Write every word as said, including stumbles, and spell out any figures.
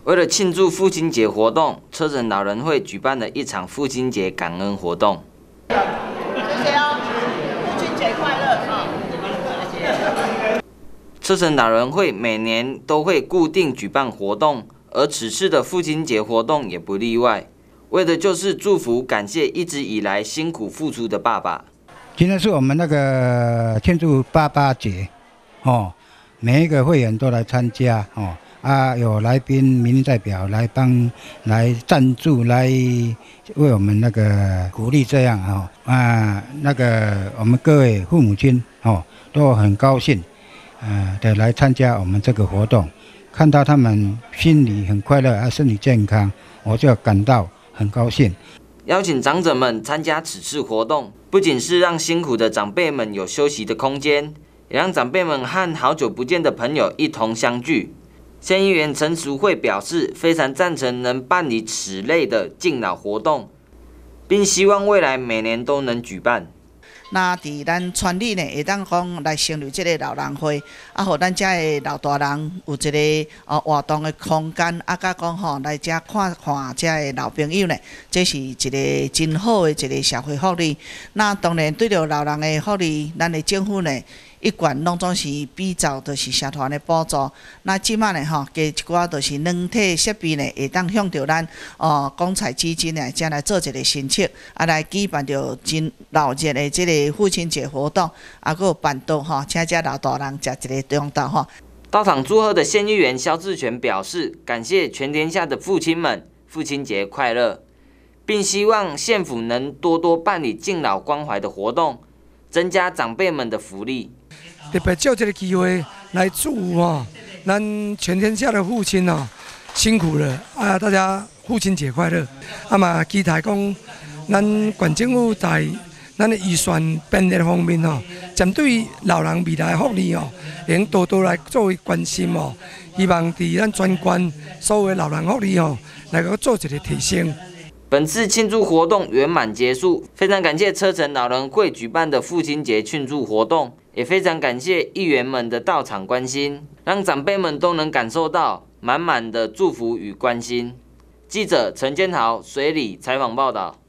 为了庆祝父亲节活动，车城老人会举办了一场父亲节感恩活动。 谢谢哦，父亲节快乐啊！ 车城老人会每年都会固定举办活动，而此次的父亲节活动也不例外，为的就是祝福感谢一直以来辛苦付出的爸爸。 今天是我们那个庆祝爸爸节，哦，每一个会员都来参加哦。啊，有来宾、民意代表来帮、来赞助、来为我们那个鼓励，这样哦。啊，那个我们各位父母亲哦，都很高兴，呃的来参加我们这个活动，看到他们心里很快乐，啊，身体健康，我就感到很高兴。 邀请长者们参加此次活动，不仅是让辛苦的长辈们有休息的空间，也让长辈们和好久不见的朋友一同相聚。县议员陈淑慧表示，非常赞成能办理此类的敬老活动，并希望未来每年都能举办。 那伫咱村里呢，会当讲来成立这个老人会，啊，互咱遮的老大人有一个呃活动的空间，啊，甲讲吼来遮看看遮的老朋友呢，这是一个真好的一个社会福利。那当然对着老人的福利，咱的政府呢，一贯拢总是比照就是社团的补助。那即摆呢吼，加一寡就是软体设备呢，会当向着咱哦公财基金呢，遮来做一个申请，啊来举办着真热热的这个父亲节活动，啊，佮有办桌吼，请遮老大人食一个中昼吼。 到场祝贺的县议员萧志全表示，感谢全天下的父亲们，父亲节快乐，并希望县府能多多办理敬老关怀的活动，增加长辈们的福利。 特别借这个机会来祝福哦，咱全天下的父亲哦，辛苦了啊！大家父亲节快乐！啊嘛，期待讲，咱县政府在咱的预算编列方面哦，针对老人未来的福利哦，能多多来作为关心哦。希望伫咱全县所有的老人福利哦，来个做一个提升。 本次庆祝活动圆满结束，非常感谢车城老人会举办的父亲节庆祝活动，也非常感谢议员们的到场关心，让长辈们都能感受到满满的祝福与关心。记者陈建豪水里采访报道。